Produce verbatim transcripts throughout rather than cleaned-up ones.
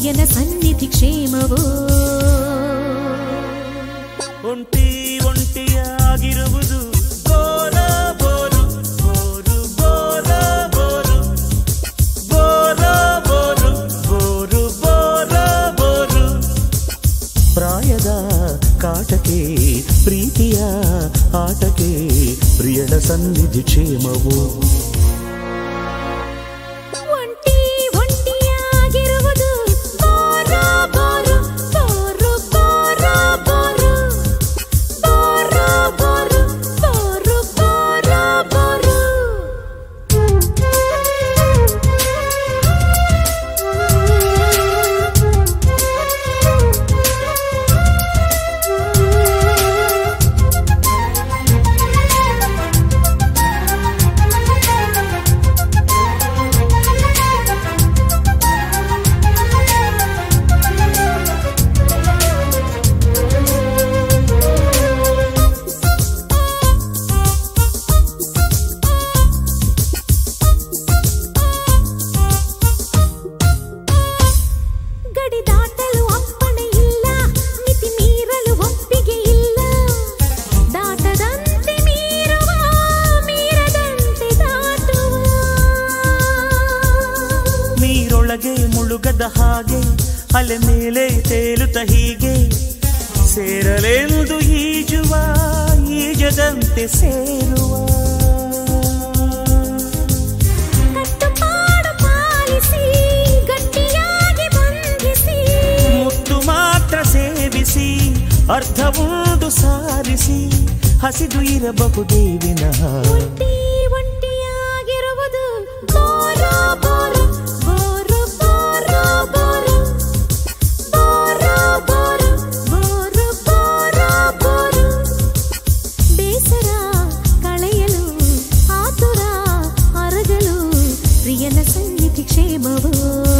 ಪ್ರಿಯನ ಸನ್ನಿಧಿ ಕ್ಷೇಮವೋ. ಒಂಟಿ ಒಂಟಿಯಾಗಿರುವುದು bore bore bore bore bore bore bore bore bore bore. ಪ್ರಾಯದ ಕಾಟಕ್ಕೆ ಪ್ರೀತಿಯ ಆಟಕ್ಕೆ ಪ್ರಿಯಳ ಸನ್ನಿಧಿ ಕ್ಷೇಮವು. ಮುಳುಗದ ಹಾಗೆ ಅಲೆ ಮೇಲೆ ತೇಲುತ್ತ ಹೀಗೆ ಸೇರಲೆಂದು ಈಜುವ ಈಜದಂತೆ ಸೇರುವ. ಕಟ್ಟುಪಾಡು ಪಾಲಿಸಿ ಗಟ್ಟಿಯಾಗಿ ಬಂಧಿಸಿ ಮುತ್ತು ಮಾತ್ರ ಸೇವಿಸಿ ಅರ್ಧವೊಂದು ಸಾರಿಸಿ ಹಸಿದು ಇರಬಹುದೇ ವಿನಃ. ಒಂಟಿ ಒಂಟಿಯಾಗಿರುವುದು bore bore bore bore bore bore bore bore bore bore. ಬೇಸರ ಕಳೆಯಲು ಆತುರ ಅರಗಲು ಪ್ರಿಯನ ಸನ್ನಿಧಿ ಕ್ಷೇಮವು.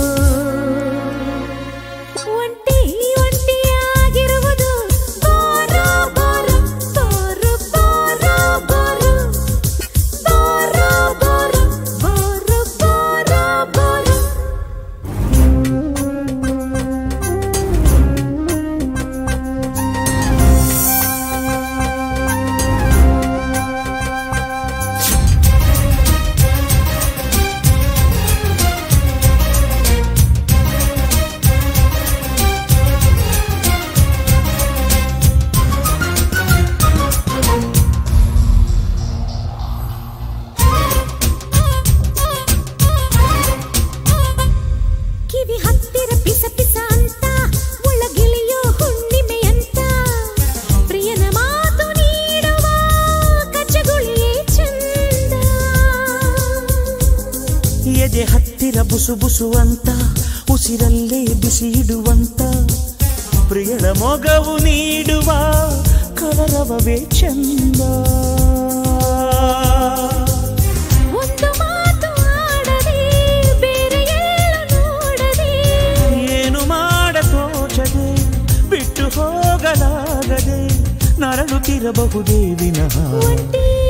ಒಂಟಿ ಒಂಟಿಯಾಗಿರುವುದು bore bore bore bore bore bore bore bore bore bore. ಕಿವಿ ಹತ್ತಿರ ಪಿಸ ಪಿಸ ಅಂತ ಒಳಗಿಳಿಯೋ ಹುಣ್ಣಿಮೆಯಂತ ಪ್ರಿಯನ ಮಾತು ನೀಡುವ ಕಚ್ಚಗುಳಿಯೇ ಚಂದ. ಎದೆ ಹತ್ತಿರ ಬುಸು ಬುಸು ಅಂತ ಉಸಿರಲ್ಲೇ ಬಿಸಿ ಇಡುವಂತ ಪ್ರಿಯಳ ಮೊಗವು ನೀಡುವ ಕಲರವವೇ ಚಂದ. ಒಂದು ಮಾತು ಆಡದೆ ಬೇರೆ ಎಲ್ಲೂ ನೋಡದೆ ಏನು ಮಾಡತೋಚದೆ ಬಿಟ್ಟು ಹೋಗಲಾಗದೆ ನರಳುತ್ತಿರಬಹುದೇ ವಿನಃ. ಒಂಟಿ